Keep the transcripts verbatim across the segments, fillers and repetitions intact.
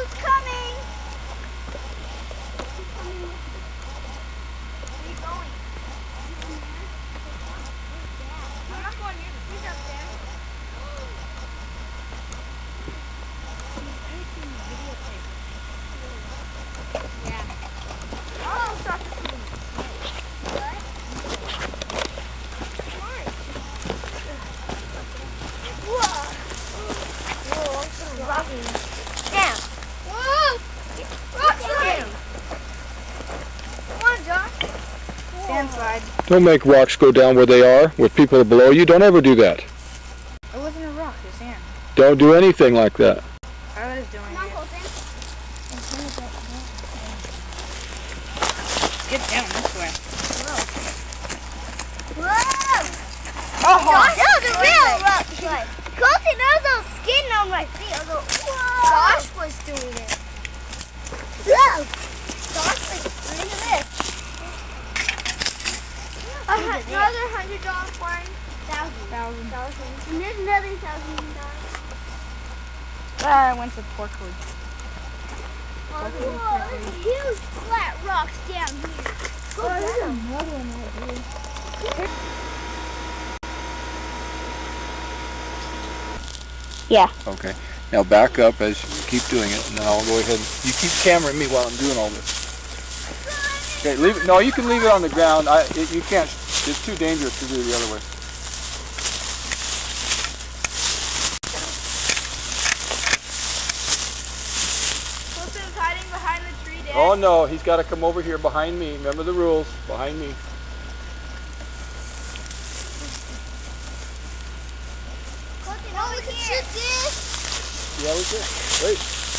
Who's coming? Who's coming with me? Where are you going? I'm not going near the He's up there. Yeah. Oh, stop the shooting. What? Whoa. Whoa, I'm so rocking. Damn. Whoa. Rock slide. Come on, Josh. Sand slide. Don't make rocks go down where they are, with people below you. Don't ever do that. It wasn't a rock, it was sand. Don't do anything like that. I was doing Come on, Colton. Get down this way. Whoa. Whoa! Oh, Josh, that was a real rock slide. Colton, there was no skin on my feet. I was like, whoa! Josh was doing it. Whoa! Josh, like, look at this. Uh, another hundred dollar coin. Thousand. Thousand. Thousand. And there's another thousand dollars. Ah, I went to Portland. Oh, whoa, there's huge flat rocks down here. Go oh, there's another one right here. Yeah. Okay. Now back up as you keep doing it, and then I'll go ahead. You keep cameraing me while I'm doing all this. Okay. Leave it. No, you can leave it on the ground. I. It, you can't. It's too dangerous to do it the other way. Colton's hiding behind the tree, Dad. Oh no, he's got to come over here behind me. Remember the rules. Behind me. Colton, oh, we can shoot this. Yeah, we can. Wait.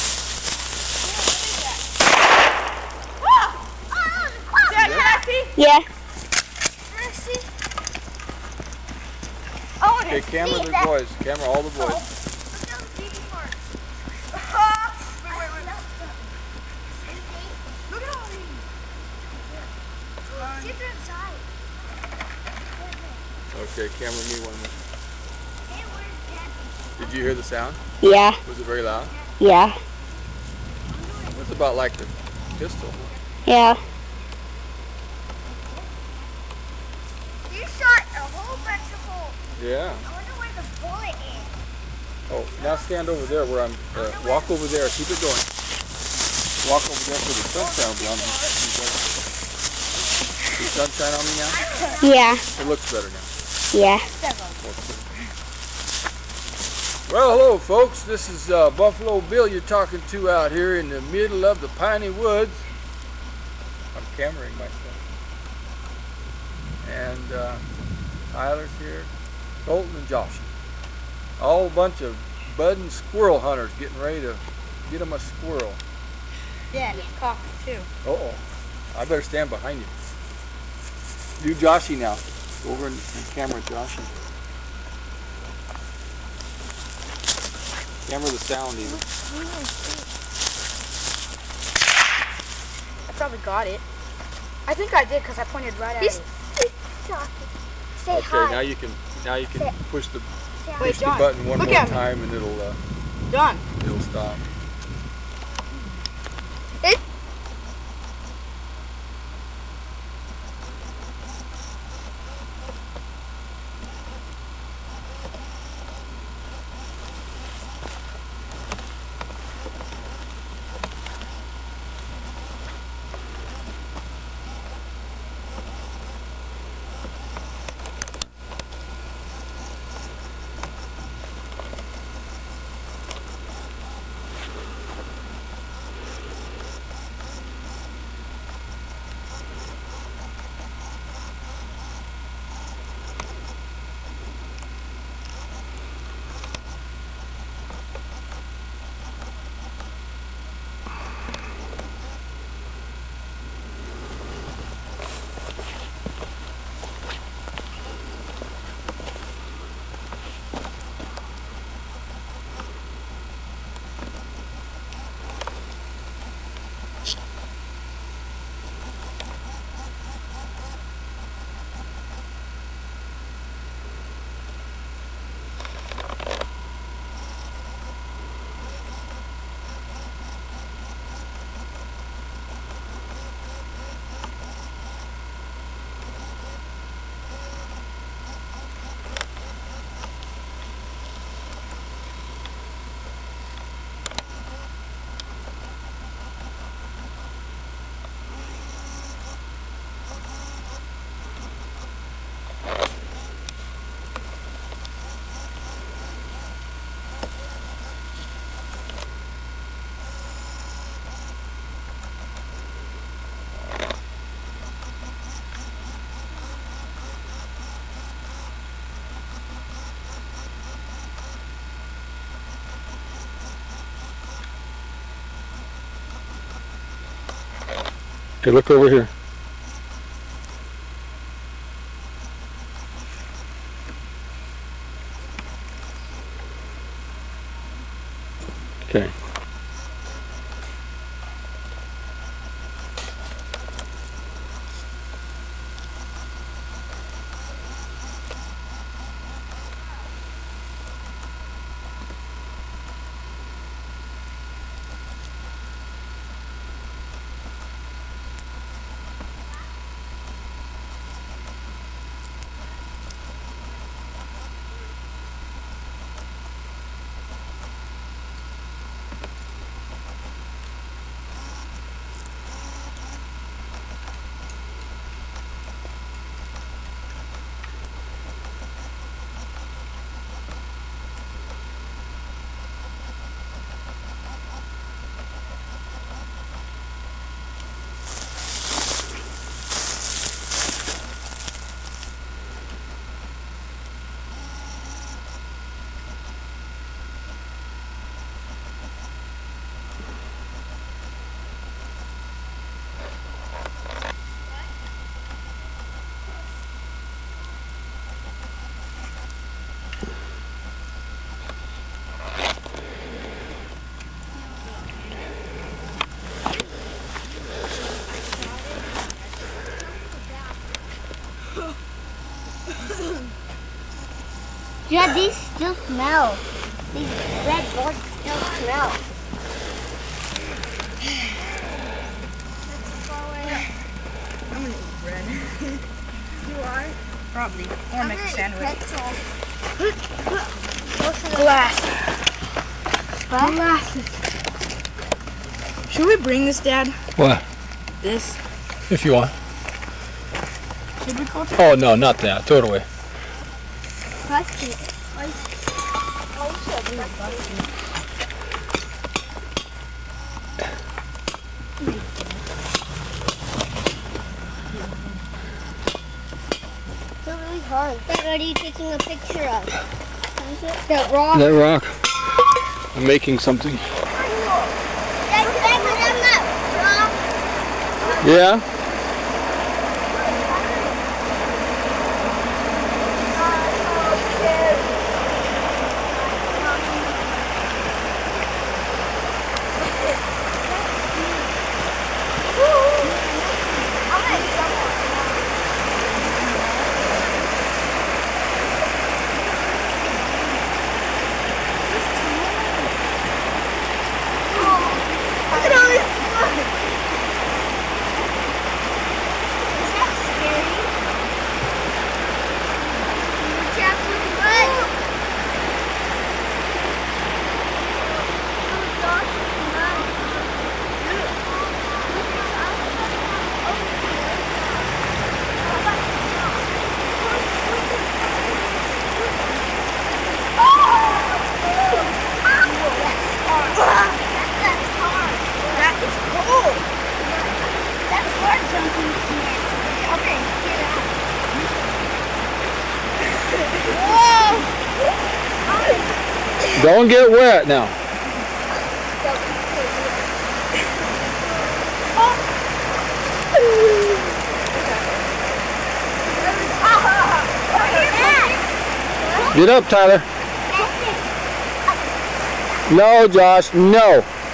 Oh! Oh, Dad, can I see? Yeah. Can I see? Oh, Okay, camera the boys. Camera all the boys. Oh. Look at the baby part. Wait, wait, wait. Look at all these. Get them inside. Okay, camera me one more. Hey, where's Daddy? Did you hear the sound? Yeah. Was it very loud? Yeah. It's about like the pistol. Yeah. You shot a whole bunch of holes. Yeah. I wonder where the bullet is. Oh, now stand over there where I'm. Uh, walk over there. Keep it going. Walk over there for the sunshine will be on me. The sunshine on me now? Yeah. It looks better now. Yeah. Well, hello folks. This is uh, Buffalo Bill you're talking to out here in the middle of the piney woods. I'm cameraing myself. And uh, Tyler's here. Colton and Josh. All a bunch of budding squirrel hunters getting ready to get them a squirrel. Yeah, and it's cocked too. Uh-oh. I better stand behind you. Do Joshy now. Go over and, and camera Joshy. Camera the sound even. I probably got it. I think I did because I pointed right at He's, it. he's talking. Say Okay, hi. now you can now you can Say- push the Say hi. Wait, push the John, button one look more at me. time and it'll uh, Done. it'll stop. It, Okay, look over here. Okay. Yeah, these still smell. These red bugs still smell. I'm gonna eat bread. You are? Probably. Or I'm make a gonna eat sandwich. pretzels. Glass. What? Glasses. Should we bring this, Dad? What? This? If you want. Should we, Colton? Oh, no, not that. Throw it away. Plastic. It's really hard. What are you taking a picture of? That rock. That rock. I'm making something. Dad, can I put on that rock? Yeah? Don't get wet now. Get up, Tyler. No, Josh, no.